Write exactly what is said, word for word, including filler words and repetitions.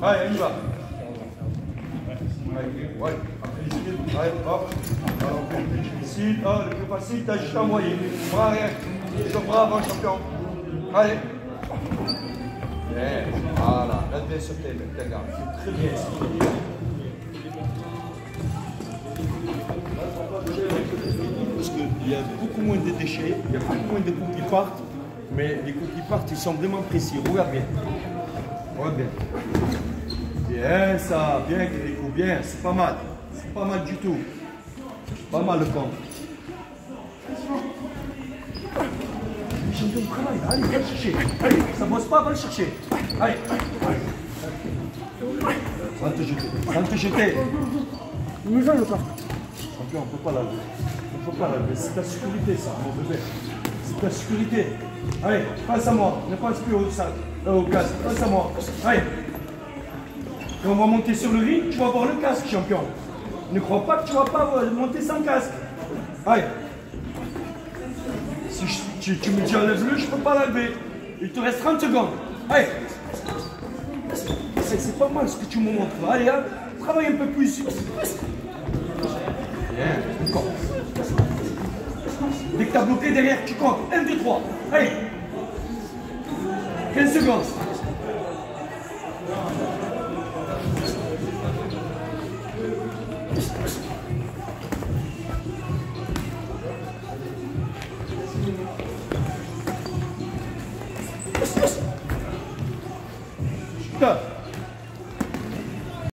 Allez, on y va. Allez, ouais. Allez, hop. Alors, on fait le plus difficile. Oh, le plus facile, t'as juste à envoyer. Bras arrière. Le bras avant, champion. Allez. Bien. Voilà. Là, bien sur tes tes gars. C'est très bien. Parce qu'il y a beaucoup moins de déchets, il y a beaucoup moins de coups qui partent, mais les coups qui partent, ils sont vraiment précis. Regarde bien. Regarde bien. Bien ça, bien les coups, bien, c'est pas mal. C'est pas mal du tout. Pas mal le camp. Les champions de travail, allez, va le chercher. Allez, ça bosse pas, va le chercher. Allez. Sans te jeter. Sans te jeter. Il nous a le corps. Champion, on ne peut pas l'enlever. On ne peut pas l'enlever. C'est ta sécurité, ça, mon bébé. C'est ta sécurité. Allez, passe à moi. Ne passe plus au, sac, euh, au casque. Passe à moi. Allez. Et on va monter sur le ring. Tu vas avoir le casque, champion. Ne crois pas que tu ne vas pas monter sans casque. Allez. Si je, tu, tu me dis enlève-le, je ne peux pas l'enlever. Il te reste trente secondes. Allez. C'est pas mal ce que tu me montres. Allez, hein. Travaille un peu plus. Bien, encore. Dès que tu as bloqué derrière, tu comptes. un, deux, trois. Allez. quinze secondes.